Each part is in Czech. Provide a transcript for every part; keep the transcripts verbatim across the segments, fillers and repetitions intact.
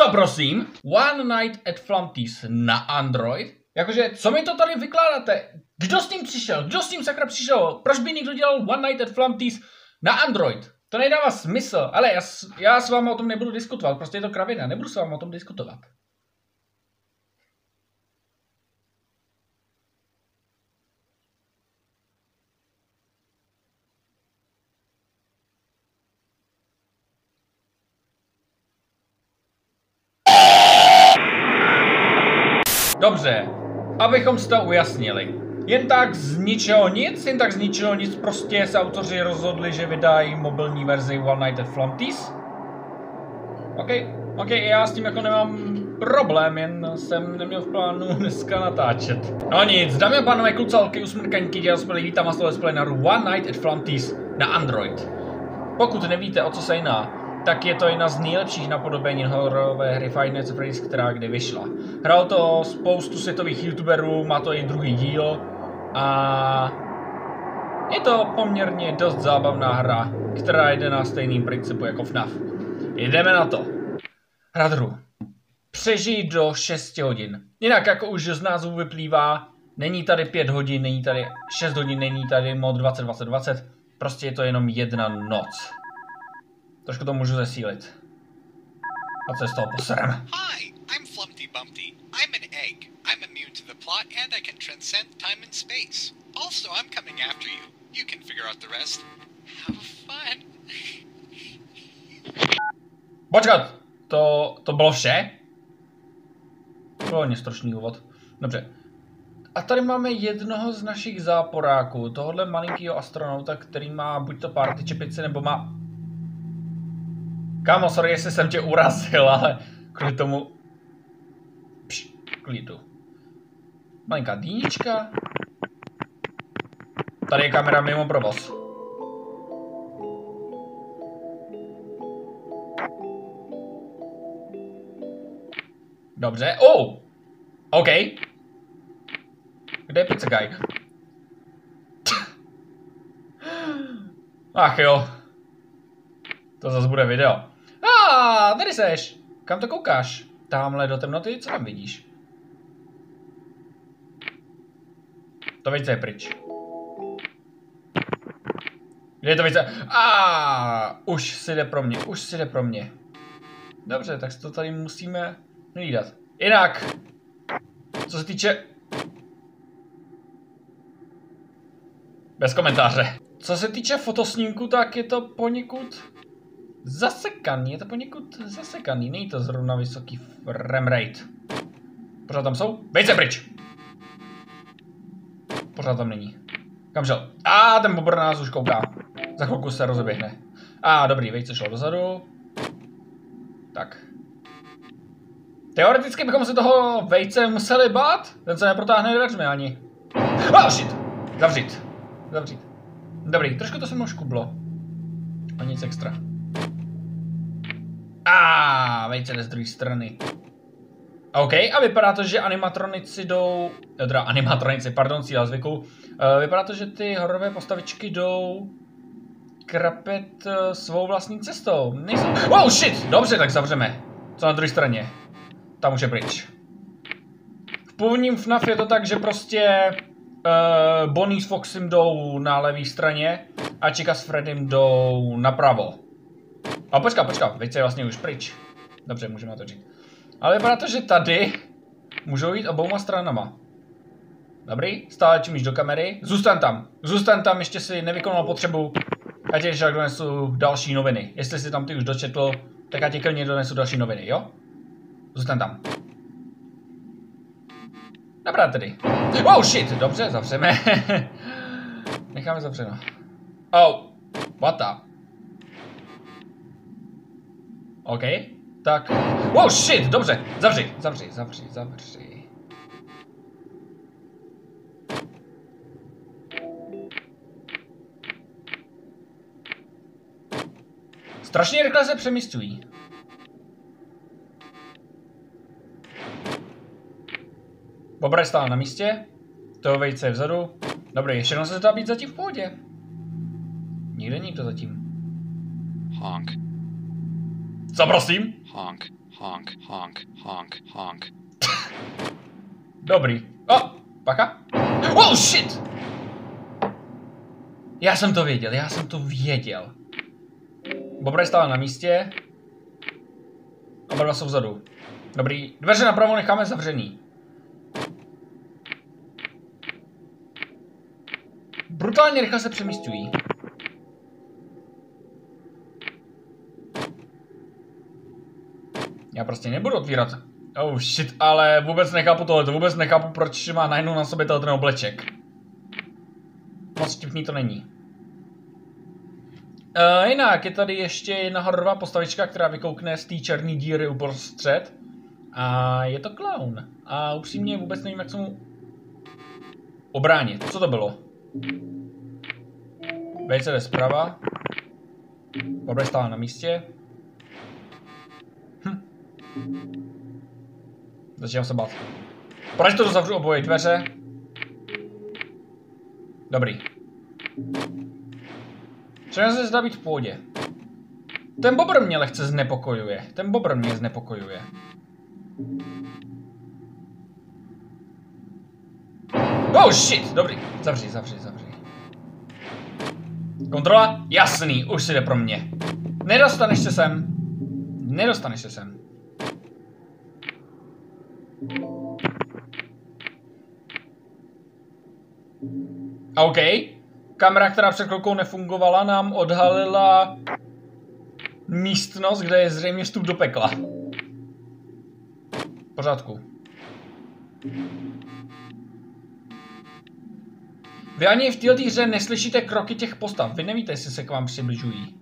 Co prosím? One Night at Flumpty's na Android? Jakože, co mi to tady vykládáte? Kdo s tím přišel? Kdo s tím sakra přišel? Proč by někdo dělal One Night at Flumpty's na Android? To nedává smysl, ale já, já s vámi o tom nebudu diskutovat, prostě je to kravina, nebudu s vámi o tom diskutovat. Dobře, abychom si to ujasnili. Jen tak z ničeho nic, jen tak z ničeho nic, prostě se autoři rozhodli, že vydají mobilní verzi One Night at Flumpty's. OK, OK, já s tím jako nemám problém, jen jsem neměl v plánu dneska natáčet. No nic, dámy a pánové, klucalky, usmrkaňky, dělspělí, vítám vás tohle na One Night at Flumpty's na Android. Pokud nevíte, o co se jedná, tak je to jedna z nejlepších napodobenin hororové hry Five Nights at Freddy's, která kdy vyšla. Hrál to spoustu světových youtuberů, má to i druhý díl a je to poměrně dost zábavná hra, která jde na stejným principu jako F NAF. Jdeme na to. Hrát hru. Přežij do šesti hodin. Jinak, jako už z názvu vyplývá, není tady pět hodin, není tady šest hodin, není tady mod dvacet dvacet dvacet, prostě je to jenom jedna noc. Trošku to můžu zesílit. A co je z toho poserem? Hi, I'm Flumpty Bumpty. I'm an egg. I'm immune to the plot and I can transcend time and space. Also, I'm coming after you. You can figure out the rest. Have fun. Počkat! To, to bylo vše? To bylo nestrošný úvod. Dobře. A tady máme jednoho z našich záporáků. Tohohle malinkýho astronauta, který má buď to party čepici, nebo má... Kámo, sorry, jestli jsem tě urazil, ale kvůli tomu... Pš, klidu. Malinká dýnička. Tady je kamera mimo provoz. Dobře. Oh! OK. Kde je pizza guy? Ach jo. To zase bude video. A ah, tady seš. Kam to koukáš? Tamhle do temnoty, co tam vidíš? To vejce je pryč. Kde je to vejce? A ah, už si jde pro mě, už si jde pro mě. Dobře, tak to tady musíme hlídat. Jinak, co se týče... Bez komentáře. Co se týče fotosnímku, tak je to poněkud... Zasekaný, je to poněkud zasekaný, není to zrovna vysoký frame rate. Pořád tam jsou? Vejce pryč! Pořád tam není. Kam šel? A ten bobr na nás už kouká. Za chvilku se rozeběhne. A dobrý, vejce šlo dozadu. Tak. Teoreticky bychom se toho vejce museli bát. Ten se neprotáhne dveřmi ani. Oh shit! Zavřít. Zavřít. Dobrý, trošku to se mnou škublo. A nic extra. A vejce jde z druhé strany. OK, a vypadá to, že animatronici jdou... Teda animatronici, pardon, síla zvyku. Uh, vypadá to, že ty hororové postavičky jdou... krapet uh, svou vlastní cestou. Nejsou... Oh shit! Dobře, tak zavřeme. Co na druhé straně? Tam už je pryč. V původním F NAF je to tak, že prostě... Uh, Bonnie s Foxem jdou na levé straně a Chica s Freddym jdou napravo. A počká, počká, vejce je vlastně už pryč. Dobře, můžeme natočit. Ale vypadá to, že tady můžou jít obouma stranama. Dobrý, stále čumíš do kamery. Zůstaň tam, zůstaň tam, ještě si nevykonal potřebu. Já ti ještě donesu další noviny. Jestli si tam ty už dočetl, tak já ti klidně donesu další noviny, jo? Zůstaň tam. Dobrá tedy. Oh shit, dobře, zavřeme. Necháme zavřeno. Oh, what the? OK, tak. Oh shit, dobře, zavři, zavři, zavři, zavři. Strašně rychle se přemístují. Bobr je stále na místě, toho vejce je vzadu. Dobrý, všechno se zdá být zatím v pohodě. Nikde nikdo zatím. Honk. Co prosím? Honk, honk, honk, honk, honk. Dobrý. O, oh, pacha. Oh shit! Já jsem to věděl, já jsem to věděl. Bobr stál na místě. Oba dva jsou vzadu. Dobrý. Dveře napravo necháme zavřený. Brutálně rychle se přemístují. Já prostě nebudu otvírat. Oh shit, ale vůbec nechápu tohleto. Vůbec nechápu, proč má najednou na sobě ten obleček. Moc vtipný to není. Uh, jinak je tady ještě jedna hororová postavička, která vykoukne z té černé díry uprostřed. A je to klaun. A upřímně vůbec nevím, jak se mu obránit. Co to bylo? Vejce jde zprava. Bobr stál na místě. Hm. Začínám se bát. Proč to zavřu oboje dveře? Dobrý. Všechno se zdá být v pohodě. Ten Bobr mě lehce znepokojuje. Ten Bobr mě znepokojuje. Oh shit, dobrý. Zavři, zavři, zavři. Kontrola? Jasný, už si jde pro mě. Nedostaneš se sem. Nedostaneš se sem. OK. Kamera, která před chvilkou nefungovala, nám odhalila místnost, kde je zřejmě vstup do pekla. V pořádku. Vy ani v této hře neslyšíte kroky těch postav. Vy nevíte, jestli se k vám přibližují.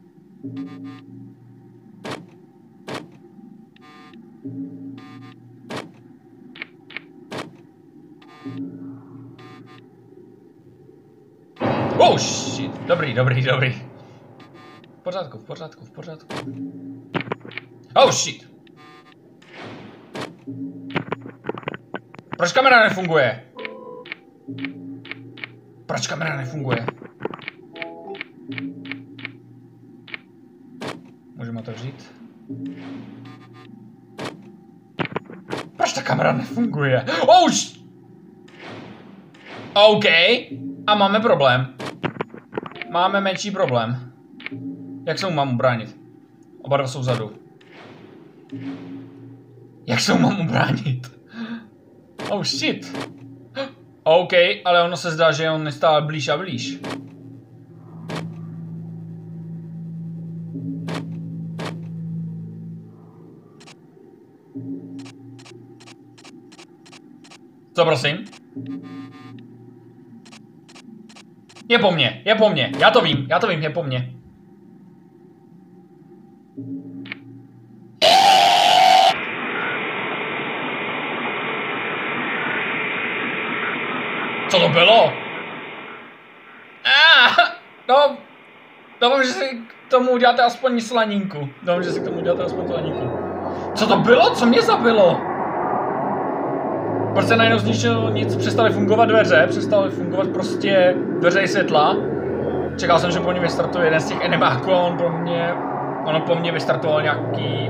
Oh shit. Dobrý, dobrý, dobrý. V pořádku, v pořádku, v pořádku. Oh shit. Proč kamera nefunguje? Proč kamera nefunguje? Můžeme otevřít. Proč ta kamera nefunguje? Oh sh... OK. A máme problém. Máme menší problém. Jak se mu mám ubránit? Oba dva jsou vzadu. Jak se mu mám ubránit? Oh shit. OK, ale ono se zdá, že on nestál blíž a blíž. Co prosím? Je po mně, je po mně, já to vím, já to vím, je po mně. Co to bylo? Ah, no, doufám, že si k tomu uděláte aspoň slaninku. Doufám, že si k tomu uděláte aspoň slaninku. Co to bylo? Co mě zabilo? Proč se najednou z ničeho nic přestaly fungovat dveře, přestaly fungovat prostě dveře i světla. Čekal jsem, že po mě vystartuje jeden z těch enemáků a on po mě, ono po mně vystartoval nějaký...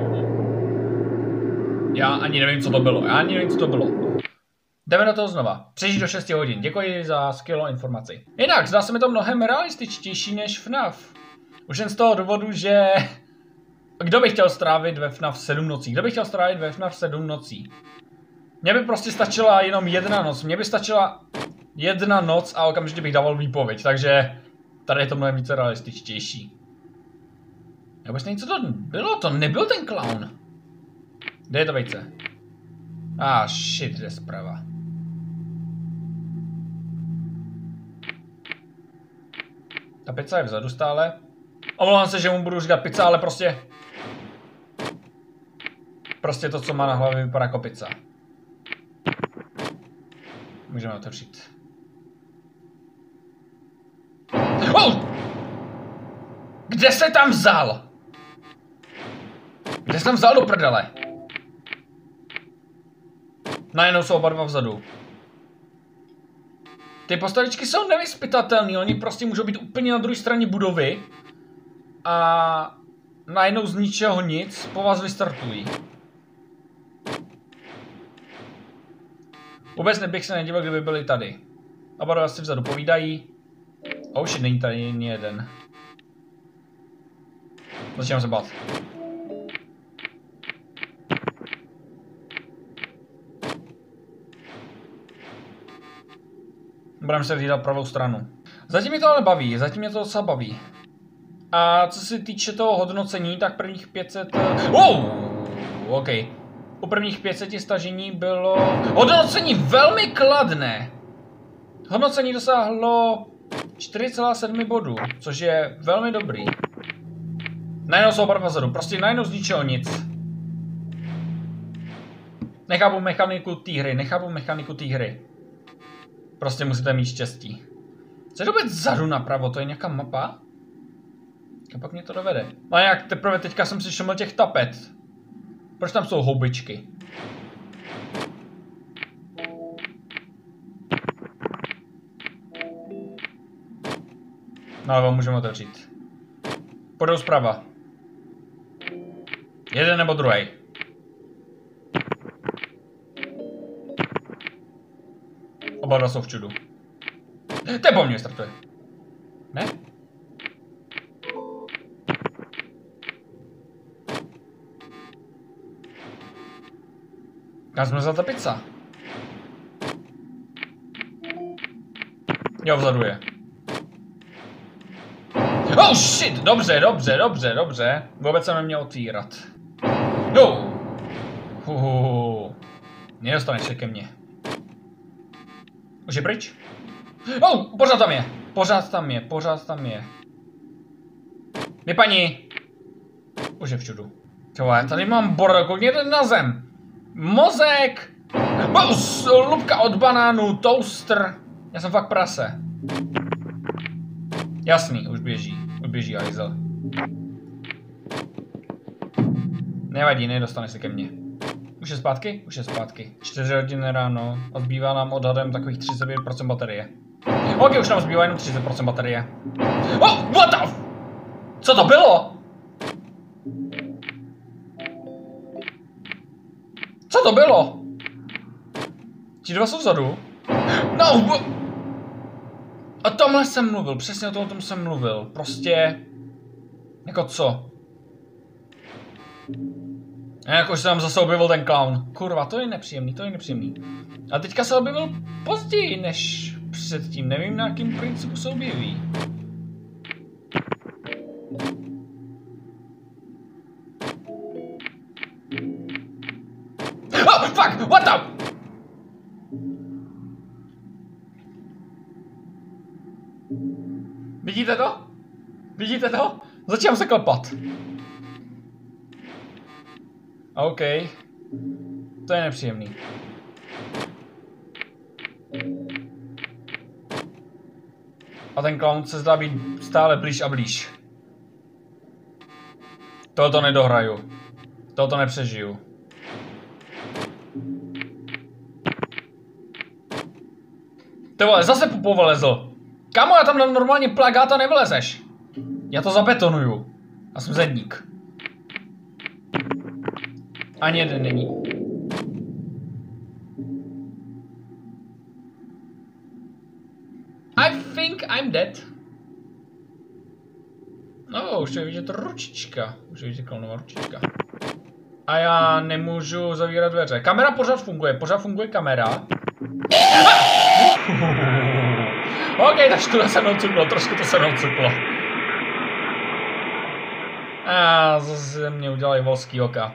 Já ani nevím, co to bylo, já ani nevím, co to bylo. Jdeme do toho znova. Přežít do šesti hodin. Děkuji za skvělou informaci. Jinak, zdá se mi to mnohem realističtější než F NAF. Už jen z toho důvodu, že... Kdo by chtěl strávit ve F NAF sedm nocí? Kdo by chtěl strávit ve F NAF sedm nocí? Mně by prostě stačila jenom jedna noc. Mně by stačila jedna noc a okamžitě bych dával výpověď. Takže tady je to mnohem více realističtější. Já vůbec nevím, co to bylo. To nebyl ten clown. Kde je to vejce? Ah, shit, jde zprava. Ta pizza je vzadu stále. Omlouvám se, že mu budu říkat pizza, ale prostě... Prostě to, co má na hlavě, vypadá jako pizza. Můžeme otevřít. Oh! Kde se tam vzal? Kde se tam vzal do prdele? Najednou jsou oba dva vzadu. Ty postavičky jsou nevyzpytatelné, oni prostě můžou být úplně na druhé straně budovy. A najednou z ničeho nic po vás vystartují. Vůbec nebych se nedivil, kdyby byli tady. Oba dva si vzadu povídají. A už není tady ani jeden. Začínám se bát. Budeme se vydat pravou stranu. Zatím mě to ale baví, zatím mě to docela baví. A co se týče toho hodnocení, tak prvních pět set... Wow! OK. U prvních pět set stažení bylo hodnocení velmi kladné. Hodnocení dosáhlo čtyři celá sedm bodů, což je velmi dobrý. Najednou jsou oba dva vzadu, prostě najednou z ničeho nic. Nechápu mechaniku té hry, nechápu mechaniku té hry. Prostě musíte mít štěstí. Co je to vůbec vzadu napravo, to je nějaká mapa? A pak mě to dovede. No a jak teprve teďka jsem si všiml těch tapet. Proč tam jsou houbičky? No ale můžeme otevřít. Půjdou zprava. Jeden nebo druhý. Oba dva jsou v čudu. To je po mně startuje. Ne? Kam jsme za ta pizza? Jo, vzadu je. Oh shit! Dobře, dobře, dobře, dobře. Vůbec jsem neměl otvírat. No! Huhuhu. Nedostaneš se ke mně. Už je pryč? Oh! Pořád tam je! Pořád tam je, pořád tam je. Vypaní! Už je v čudu. Čo, já tady mám bordel, koukněte na zem! Mozek! Bous! Lupka od banánu, toaster. Já jsem fakt prase. Jasný, už běží. Už běží hajzel. Nevadí, nedostane se ke mně. Už je zpátky? Už je zpátky. čtyři hodiny ráno. A zbývá nám odhadem takových třicet pět procent baterie. Ok, už nám zbývá jenom třicet procent baterie. Oh, what the f... Co to bylo? Co to bylo? Ti dva jsou vzadu? No! O tomhle jsem mluvil, přesně o tom, o tom jsem mluvil. Prostě... Jako co? Jakož se tam zase objevil ten clown. Kurva, to je nepříjemný, to je nepříjemný. A teďka se objevil později než předtím. Nevím, na jakým principu se objeví. Oh, fuck! What the... Vidíte to? Vidíte to? Začínám se klepat. OK. To je nepříjemný. A ten clown se zdá být stále blíž a blíž. Tohoto nedohraju. Tohoto nepřežiju. Ty vole, zase povolezl. Kámo, já tam dám normálně plagát a nevylezeš. Já to zabetonuju. Já jsem zedník. Ani jeden není. I think I'm dead. No, už je vidět ručička. Už je vidět klaunová ručička. A já nemůžu zavírat dveře. Kamera pořád funguje, pořád funguje kamera. OK, takže to se mnou cuklo, trošku to se mnou cuklo. A zase mě udělali volský oka.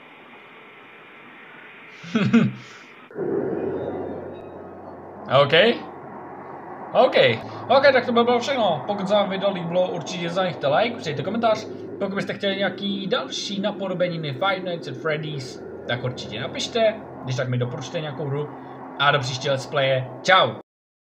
OK. OK. OK, tak to by bylo všechno. Pokud se vám video líbilo, určitě zanechte like, přijďte komentář. Pokud byste chtěli nějaký další napodobeniny Five Nights at Freddy's, tak určitě napište. Když tak mi doporučte nějakou hru. A do příště let's playe. Čau.